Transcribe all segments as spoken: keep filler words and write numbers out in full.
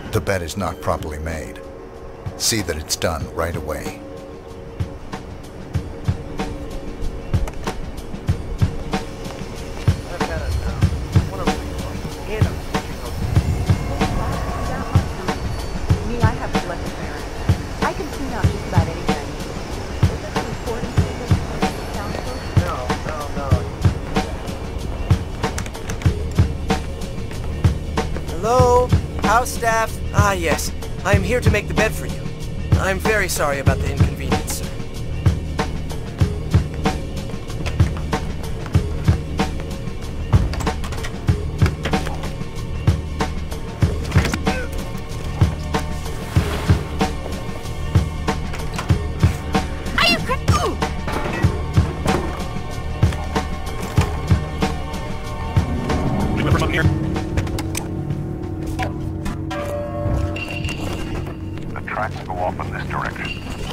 The bed is not properly made. See that it's done right away. Hello? House staff? Ah, yes. I am here to make the bed for you. I'm very sorry about the inconvenience, sir. Are you crazy? From up here. Tracks go off in this direction.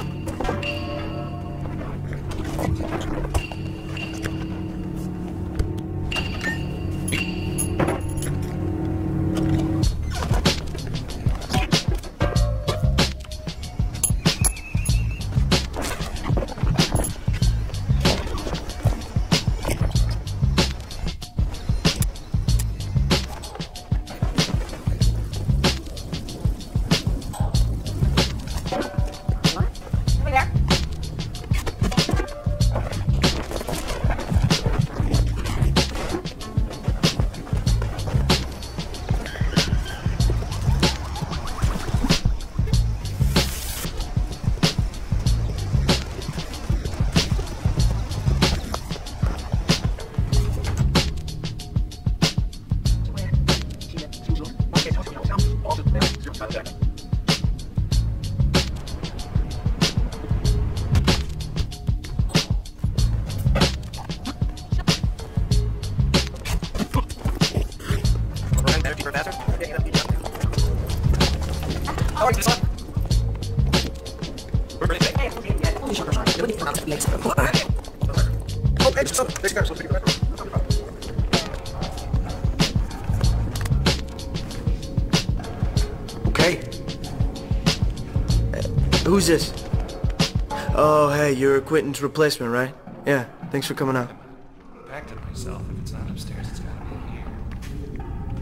Okay. Uh, who's this? Oh, hey, you're Quentin's replacement, right? Yeah, thanks for coming out. Back to myself. If it's not upstairs, it's gotta be here.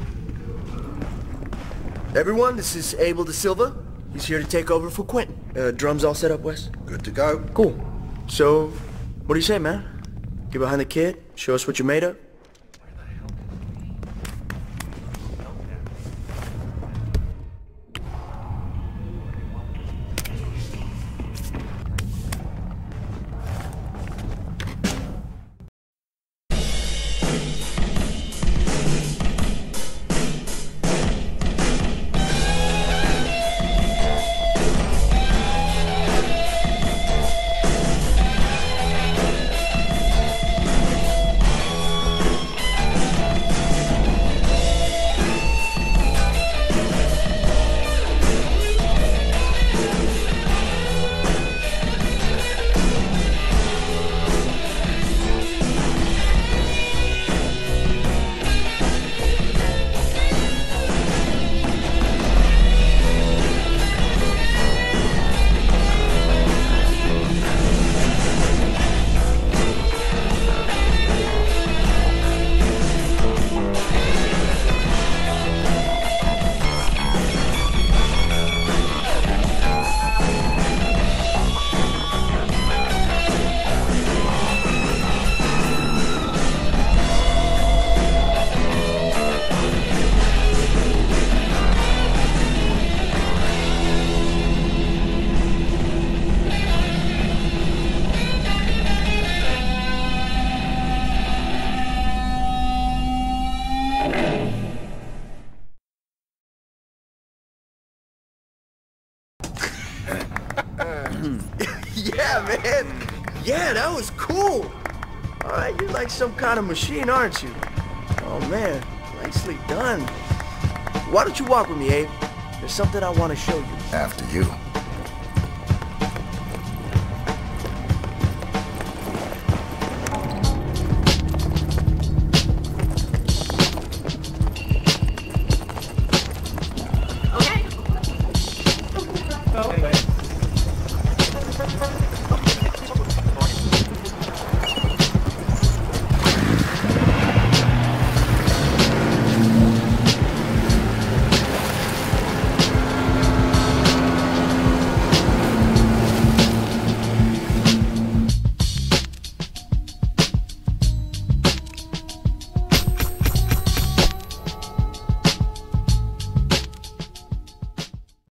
Everyone, this is Abel Da Silva. He's here to take over for Quentin. Uh, drums all set up, Wes? Good to go. Cool. So, what do you say, man? Get behind the kid, show us what you're made of? Yeah, man. Yeah, that was cool. All right, you're like some kind of machine, aren't you? Oh, man. Nicely done. Why don't you walk with me, Abe? There's something I want to show you. After you.